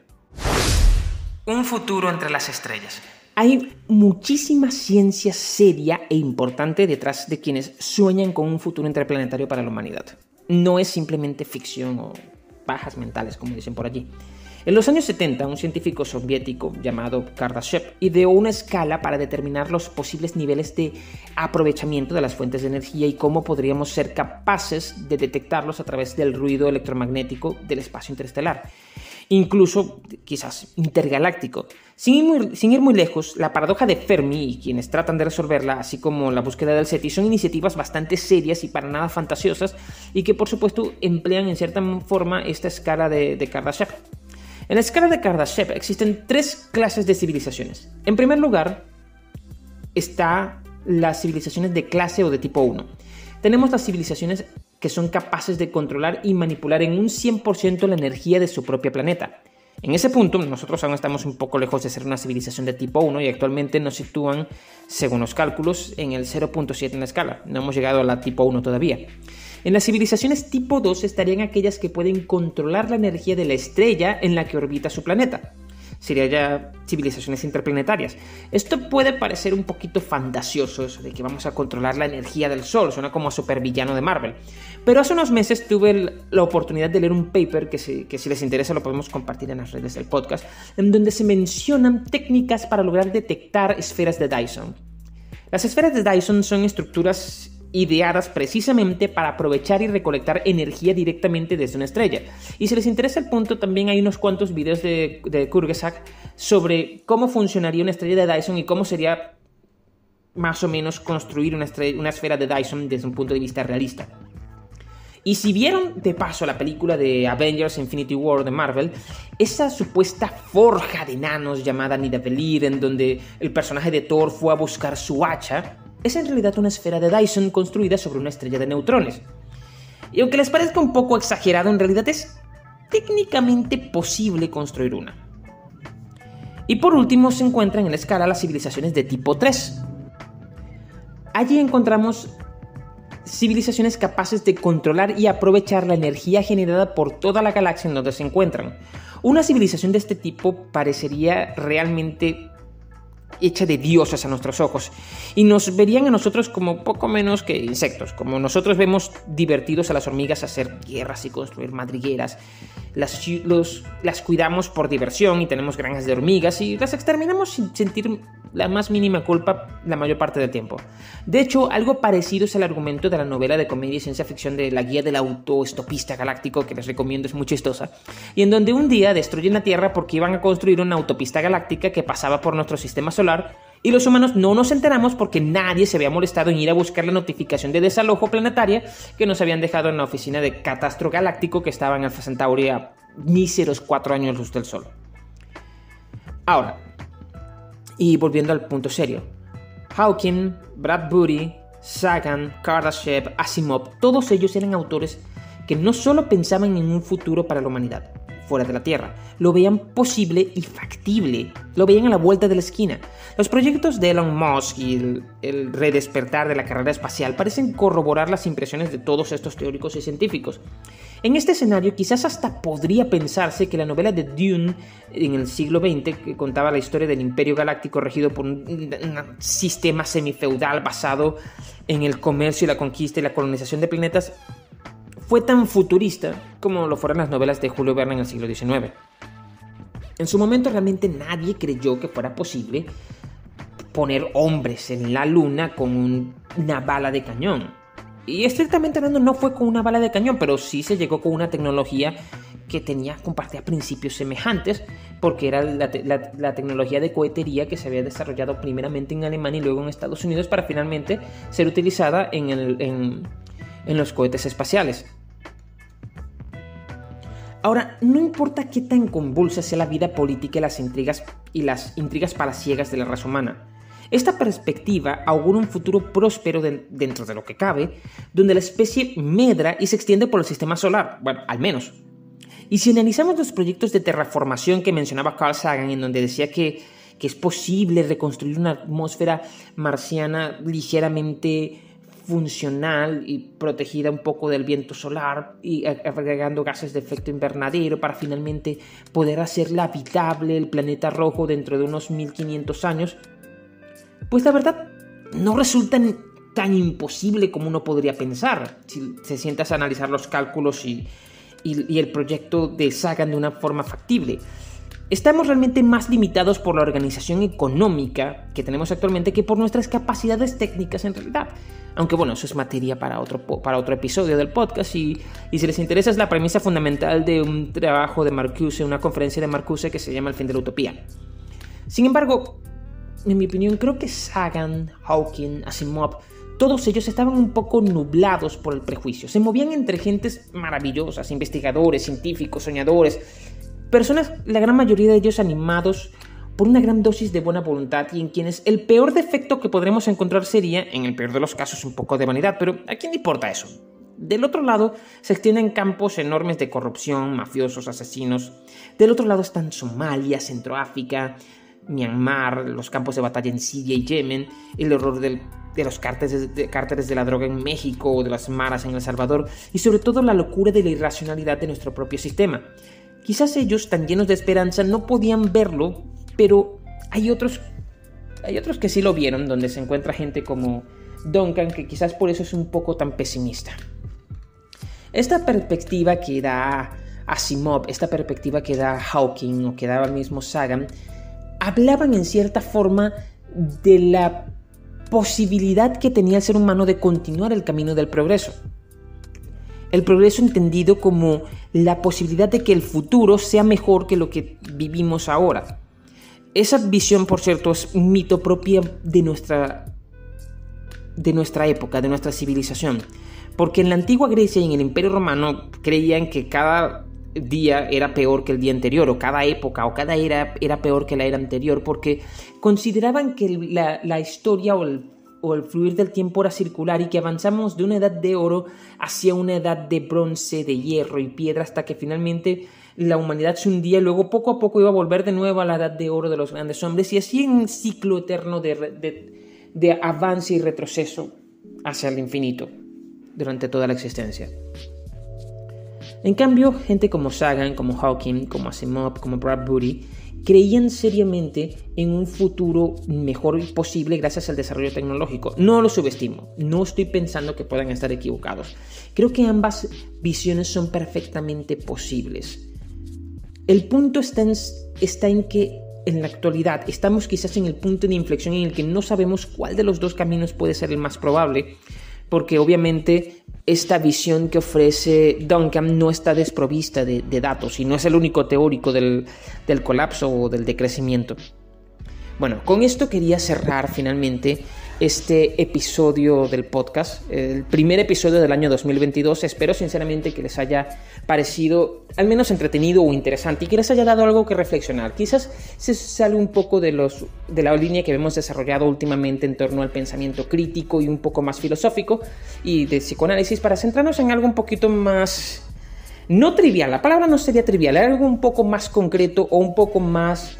Un futuro entre las estrellas. Hay muchísima ciencia seria e importante detrás de quienes sueñan con un futuro interplanetario para la humanidad. No es simplemente ficción o pajas mentales, como dicen por allí. En los años 70, un científico soviético llamado Kardashev ideó una escala para determinar los posibles niveles de aprovechamiento de las fuentes de energía y cómo podríamos ser capaces de detectarlos a través del ruido electromagnético del espacio interestelar. Incluso, quizás, intergaláctico. Sin ir muy lejos, la paradoja de Fermi y quienes tratan de resolverla, así como la búsqueda del SETI, son iniciativas bastante serias y para nada fantasiosas y que, por supuesto, emplean en cierta forma esta escala de Kardashev. En la escala de Kardashev existen 3 clases de civilizaciones. En primer lugar, están las civilizaciones de clase o de tipo 1. Tenemos las civilizaciones que son capaces de controlar y manipular en un 100% la energía de su propio planeta. En ese punto, nosotros aún estamos un poco lejos de ser una civilización de tipo 1 y actualmente nos sitúan, según los cálculos, en el 0.7 en la escala. No hemos llegado a la tipo 1 todavía. En las civilizaciones tipo 2 estarían aquellas que pueden controlar la energía de la estrella en la que orbita su planeta. Serían ya civilizaciones interplanetarias. Esto puede parecer un poquito fantasioso, eso de que vamos a controlar la energía del Sol, suena como a supervillano de Marvel. Pero hace unos meses tuve la oportunidad de leer un paper que si les interesa lo podemos compartir en las redes del podcast, en donde se mencionan técnicas para lograr detectar esferas de Dyson. Las esferas de Dyson son estructuras ideadas precisamente para aprovechar y recolectar energía directamente desde una estrella. Y si les interesa el punto, también hay unos cuantos videos de Kurzgesagt sobre cómo funcionaría una estrella de Dyson y cómo sería más o menos construir una esfera de Dyson desde un punto de vista realista. Y si vieron de paso la película de Avengers Infinity War de Marvel, esa supuesta forja de enanos llamada Nidavellir, en donde el personaje de Thor fue a buscar su hacha, es en realidad una esfera de Dyson construida sobre una estrella de neutrones. Y aunque les parezca un poco exagerado, en realidad es técnicamente posible construir una. Y por último se encuentran en la escala las civilizaciones de tipo 3. Allí encontramos civilizaciones capaces de controlar y aprovechar la energía generada por toda la galaxia en donde se encuentran. Una civilización de este tipo parecería realmente hecha de dioses a nuestros ojos y nos verían a nosotros como poco menos que insectos. Como nosotros vemos divertidos a las hormigas hacer guerras y construir madrigueras, las cuidamos por diversión y tenemos granjas de hormigas y las exterminamos sin sentir la más mínima culpa la mayor parte del tiempo. De hecho, algo parecido es el argumento de la novela de comedia y ciencia ficción de La guía del autoestopista galáctico, que les recomiendo, es muy chistosa, y en donde un día destruyen la Tierra porque iban a construir una autopista galáctica que pasaba por nuestro sistema solar, y los humanos no nos enteramos porque nadie se había molestado en ir a buscar la notificación de desalojo planetaria que nos habían dejado en la oficina de Catastro Galáctico que estaba en Alpha Centauri a míseros 4 años luz del sol. Ahora, y volviendo al punto serio, Hawking, Bradbury, Sagan, Kardashev, Asimov, todos ellos eran autores que no solo pensaban en un futuro para la humanidad fuera de la Tierra, lo veían posible y factible, lo veían a la vuelta de la esquina. Los proyectos de Elon Musk y el redespertar de la carrera espacial parecen corroborar las impresiones de todos estos teóricos y científicos. En este escenario quizás hasta podría pensarse que la novela de Dune en el siglo XX, que contaba la historia del Imperio Galáctico regido por un sistema semifeudal basado en el comercio y la conquista y la colonización de planetas, fue tan futurista como lo fueron las novelas de Julio Verne en el siglo XIX. En su momento realmente nadie creyó que fuera posible poner hombres en la luna con una bala de cañón. Y estrictamente hablando no fue con una bala de cañón, pero sí se llegó con una tecnología que compartía principios semejantes, porque era la tecnología de cohetería que se había desarrollado primeramente en Alemania y luego en Estados Unidos para finalmente ser utilizada en los cohetes espaciales. Ahora, no importa qué tan convulsa sea la vida política y las intrigas palaciegas de la raza humana, esta perspectiva augura un futuro próspero dentro de lo que cabe, donde la especie medra y se extiende por el sistema solar, bueno, al menos. Y si analizamos los proyectos de terraformación que mencionaba Carl Sagan, en donde decía que es posible reconstruir una atmósfera marciana ligeramente funcional y protegida un poco del viento solar y agregando gases de efecto invernadero para finalmente poder hacerla habitable el planeta rojo dentro de unos 1500 años, pues la verdad no resulta tan imposible como uno podría pensar si se sientas a analizar los cálculos y el proyecto de Sagan de una forma factible. Estamos realmente más limitados por la organización económica que tenemos actualmente que por nuestras capacidades técnicas en realidad. Aunque bueno, eso es materia para otro episodio del podcast y si les interesa es la premisa fundamental de un trabajo de Marcuse, una conferencia de Marcuse que se llama El fin de la utopía. Sin embargo, en mi opinión, creo que Sagan, Hawking, Asimov, todos ellos estaban un poco nublados por el prejuicio. Se movían entre gentes maravillosas, investigadores, científicos, soñadores, personas, la gran mayoría de ellos animados por una gran dosis de buena voluntad y en quienes el peor defecto que podremos encontrar sería, en el peor de los casos, un poco de vanidad, pero ¿a quién le importa eso? Del otro lado se extienden campos enormes de corrupción, mafiosos, asesinos. Del otro lado están Somalia, Centroáfrica, Myanmar, los campos de batalla en Siria y Yemen, el horror de los cárteles de la droga en México o de las maras en El Salvador y sobre todo la locura de la irracionalidad de nuestro propio sistema. Quizás ellos, tan llenos de esperanza, no podían verlo, pero hay otros que sí lo vieron, donde se encuentra gente como Duncan, que quizás por eso es un poco tan pesimista. Esta perspectiva que da Asimov, esta perspectiva que da Hawking o que daba el mismo Sagan, hablaban en cierta forma de posibilidad que tenía el ser humano de continuar el camino del progreso. El progreso entendido como la posibilidad de que el futuro sea mejor que lo que vivimos ahora. Esa visión, por cierto, es un mito propio de nuestra época, de nuestra civilización. Porque en la antigua Grecia y en el Imperio Romano creían que cada día era peor que el día anterior, o cada época o cada era peor que la era anterior, porque consideraban que la historia o el fluir del tiempo era circular y que avanzamos de una edad de oro hacia una edad de bronce, de hierro y piedra, hasta que finalmente la humanidad se hundía y luego poco a poco iba a volver de nuevo a la edad de oro de los grandes hombres, y así en un ciclo eterno de avance y retroceso hacia el infinito durante toda la existencia. En cambio, gente como Sagan, como Hawking, como Asimov, como Bradbury creían seriamente en un futuro mejor y posible gracias al desarrollo tecnológico. No lo subestimo, no estoy pensando que puedan estar equivocados. Creo que ambas visiones son perfectamente posibles. El punto está en que en la actualidad estamos quizás en el punto de inflexión en el que no sabemos cuál de los dos caminos puede ser el más probable, porque obviamente esta visión que ofrece Duncan no está desprovista de datos y no es el único teórico del colapso o del decrecimiento. Bueno, con esto quería cerrar finalmente este episodio del podcast, el primer episodio del año 2022. Espero sinceramente que les haya parecido al menos entretenido o interesante y que les haya dado algo que reflexionar. Quizás se sale un poco de la línea que hemos desarrollado últimamente en torno al pensamiento crítico y un poco más filosófico y de psicoanálisis, para centrarnos en algo un poquito más, no trivial, la palabra no sería trivial, algo un poco más concreto o un poco más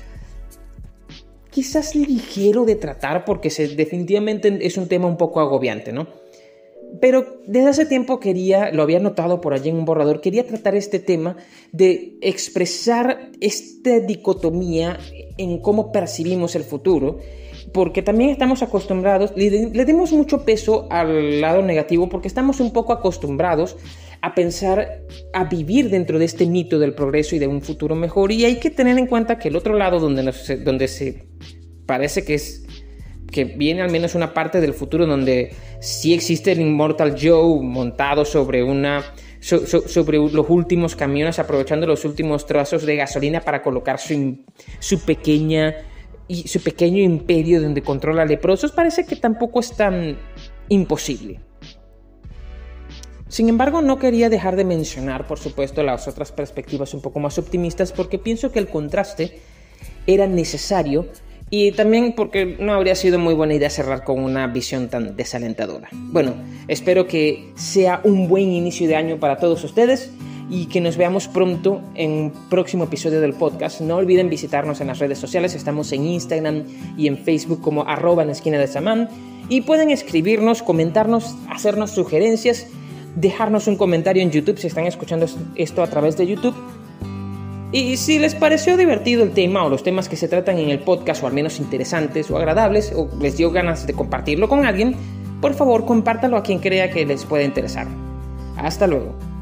quizás ligero de tratar, porque definitivamente es un tema un poco agobiante, ¿no? Pero desde hace tiempo lo había notado por allí en un borrador, quería tratar este tema de expresar esta dicotomía en cómo percibimos el futuro, porque también estamos acostumbrados, le demos mucho peso al lado negativo, porque estamos un poco acostumbrados a pensar, a vivir dentro de este mito del progreso y de un futuro mejor, y hay que tener en cuenta que el otro lado donde se parece que viene al menos una parte del futuro donde sí existe el Immortal Joe montado sobre los últimos camiones, aprovechando los últimos trazos de gasolina para colocar su pequeño imperio donde controla leprosos, parece que tampoco es tan imposible. Sin embargo, no quería dejar de mencionar, por supuesto, las otras perspectivas un poco más optimistas, porque pienso que el contraste era necesario y también porque no habría sido muy buena idea cerrar con una visión tan desalentadora. Bueno, espero que sea un buen inicio de año para todos ustedes y que nos veamos pronto en un próximo episodio del podcast. No olviden visitarnos en las redes sociales, estamos en Instagram y en Facebook como @enlaesquinadesamán, y pueden escribirnos, comentarnos, hacernos sugerencias, dejarnos un comentario en YouTube si están escuchando esto a través de YouTube. Y si les pareció divertido el tema o los temas que se tratan en el podcast, o al menos interesantes o agradables, o les dio ganas de compartirlo con alguien, por favor compártalo a quien crea que les pueda interesar. Hasta luego.